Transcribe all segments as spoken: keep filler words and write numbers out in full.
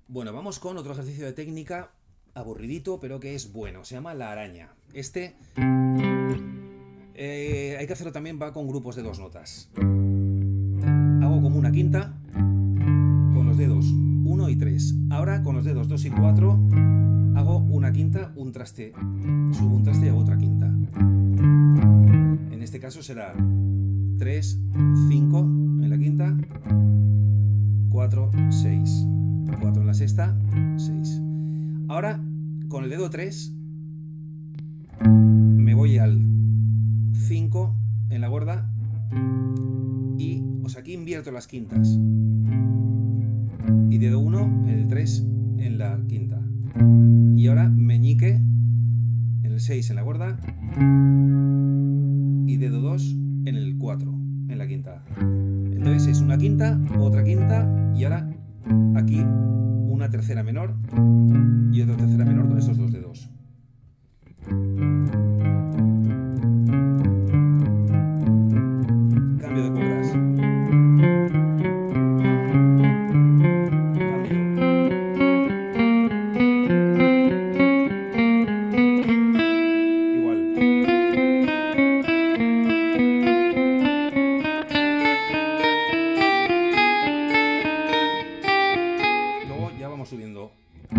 Bueno, vamos con otro ejercicio de técnica aburridito, pero que es bueno. Se llama la araña. Este eh, hay que hacerlo también, va con grupos de dos notas. Hago como una quinta con los dedos uno y tres. Ahora con los dedos dos y cuatro hago una quinta, un traste, subo un traste y hago otra quinta. En este caso será tres, cinco en la quinta, cuatro, seis. cuatro en la sexta, seis. Ahora, con el dedo tres, me voy al cinco en la gorda y, o sea, aquí invierto las quintas. Y dedo uno en el tres en la quinta. Y ahora meñique en el seis en la gorda y dedo dos en el cuatro en la quinta. Entonces es una quinta, otra quinta y ahora aquí una tercera menor y otra tercera menor con estos dos dedos. Cambio de cuerdas. Cambio. Igual. Luego ya vamos subiendo.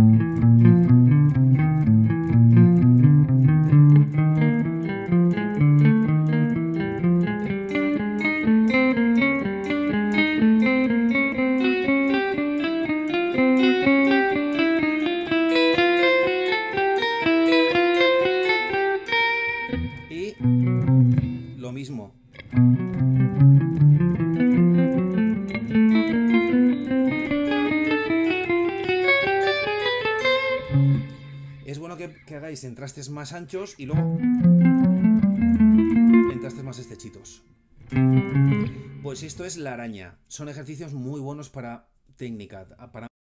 Y lo mismo. Es bueno que, que hagáis en trastes más anchos y luego en trastes más estrechitos. Pues esto es la araña. Son ejercicios muy buenos para técnica, para